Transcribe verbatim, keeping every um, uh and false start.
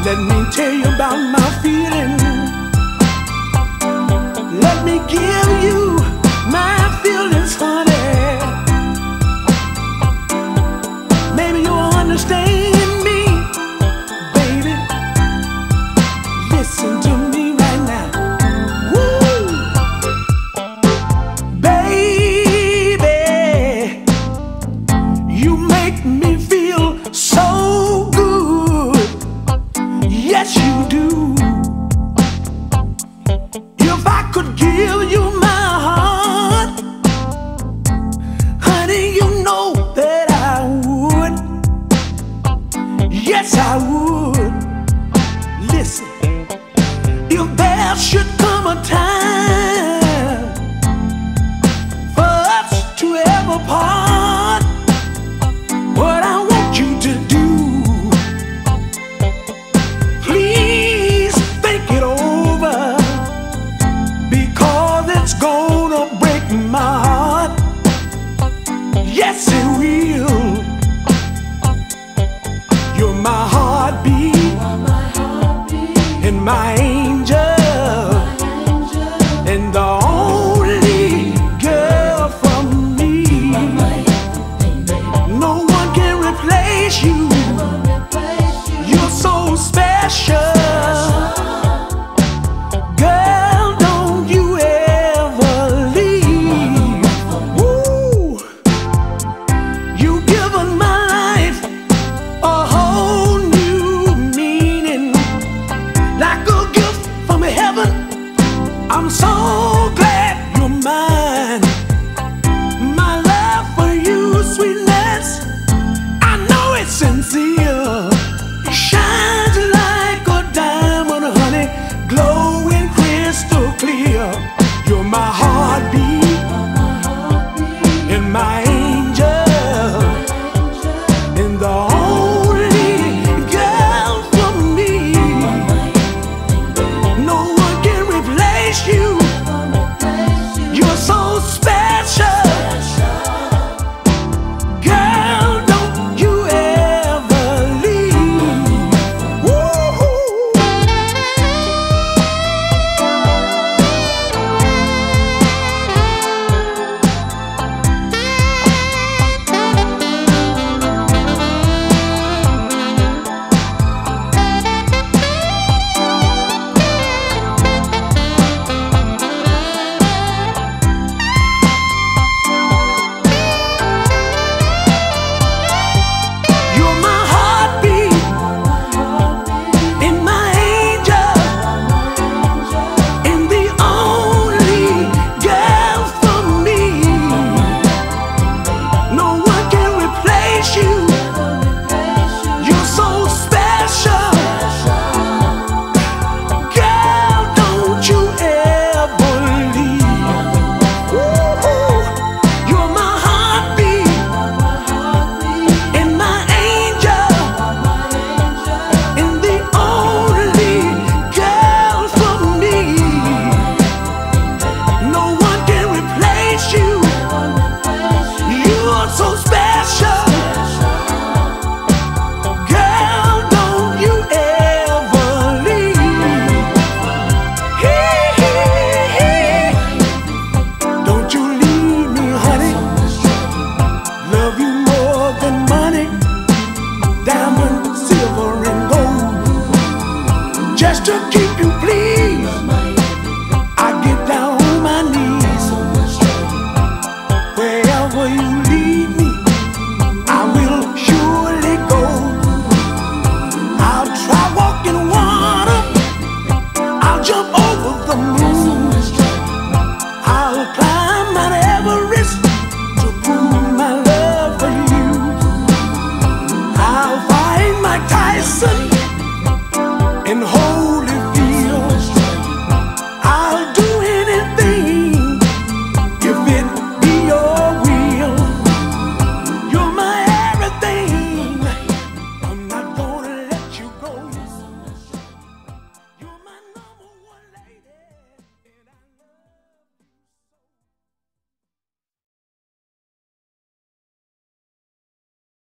Let me tell you about my feeling. Let me give you my feelings, honey. Maybe you'll understand me, baby. Listen to me right now. Woo! Baby, you make me feel so good. Yes, you do. If I could give you my heart, honey, you know that I would. Yes, I would. Listen, if there should come a time for us to ever part, what I want you to do, please think it over, because it's gonna break my heart. Yes, it will. You're my heartbeat and my angel, and the only girl for me. No one can replace you. You're so special. Girl, don't you ever leave. Woo! You've given my life a whole new meaning, like a gift from heaven. I'm so glad you're mine. My love for you, sweetness, I know it's sincere. It shines like a diamond, honey, glowing crystal clear. You're my heartbeat and my angel, and the only girl for me. No one can replace you. You're so special. Girl, don't you ever leave. Woo-hoo. You're my heartbeat and my angel, and the only girl for me. No one can replace you. You're so special. Girl, don't you ever leave. Woo-hoo. You're my heartbeat and my angel, and the only girl for me. No one can replace you. You're so special. Girl, don't you ever leave. Hey, don't you leave me, honey. Love you more than money, diamond, silver, and gold. Just to keep